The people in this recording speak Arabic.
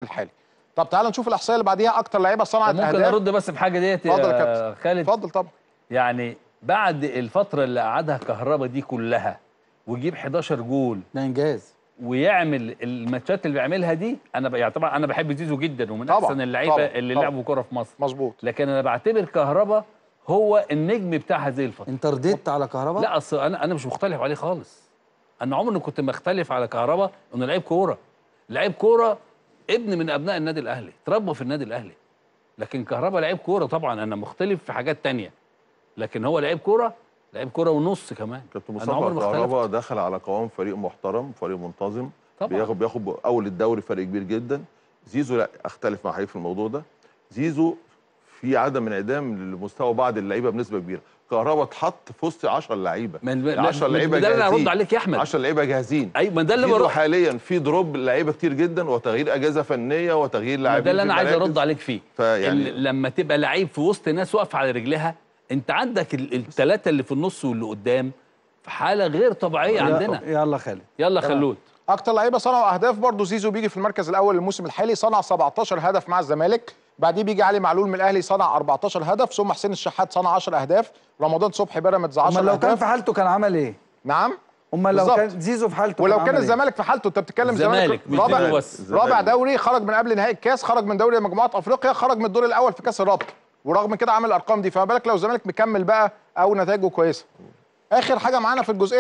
الحالي. طب تعال نشوف الاحصائيه اللي بعديها، اكتر لعيبه صنعت اهداف. ممكن ارد بس بحاجه ديت اتفضل يا كابتن خالد؟ اتفضل طبعا. يعني بعد الفتره اللي قعدها كهربا دي كلها ويجيب 11 جول، ده انجاز. ويعمل الماتشات اللي بيعملها دي، انا يعني طبعا انا بحب زيزو جدا ومن احسن اللعيبه اللي لعبوا كوره في مصر. مظبوط. لكن انا بعتبر كهربا هو النجم بتاع هذه الفتره. انت رديت على كهربا؟ لا اصل انا مش مختلف عليه خالص. انا عمري ما كنت مختلف على كهربا انه لعيب كوره. لعيب كوره ابن من ابناء النادي الاهلي، اتربى في النادي الاهلي. لكن كهربا لعيب كوره طبعا، انا مختلف في حاجات تانية. لكن هو لعيب كوره، لعيب كوره ونص كمان. كابتن مصطفى كهربا دخل على قوام فريق محترم، فريق منتظم طبعا. بياخد اول الدوري فرق كبير جدا. زيزو لا، اختلف مع حبيب في الموضوع ده. زيزو في عدم انعدام لمستوى بعض اللعيبه بنسبه كبيره. كهربا اتحط في وسط 10 لعيبه، 10 لعيبه جاهزين. ده اللي هرد عليك يا احمد، 10 لعيبه جاهزين. ايوه ما ده اللي زيزو حاليا في دروب لعيبه كتير جدا، وتغيير اجهزه فنيه، وتغيير لاعبين. ده اللي انا عايز ارد عليك فيه. يعني لما تبقى لعيب في وسط ناس واقفه على رجلها، انت عندك الثلاثه اللي في النص واللي قدام في حاله غير طبيعيه عندنا. يلا خالد، يلا خلود. اكتر لعيبه صنعوا اهداف برضه زيزو بيجي في المركز الاول الموسم الحالي، صنع 17 هدف مع الزمالك. بعديه بيجي علي معلول من الاهلي صنع 14 هدف، ثم حسين الشحات صنع 10 اهداف، رمضان صبحي بيراميدز 10 اهداف. امال لو كان في حالته كان عمل ايه؟ نعم؟ امال لو كان زيزو في حالته ولو كان الزمالك في حالته، انت بتتكلم الزمالك رابع دوري، خرج من قبل نهائي الكاس، خرج من دوري مجموعات افريقيا، خرج من الدور الاول في كاس الرابطه، ورغم كده عامل الارقام دي، فما بالك لو الزمالك مكمل بقى او نتائجه كويسه. اخر حاجه معانا في الجزئيه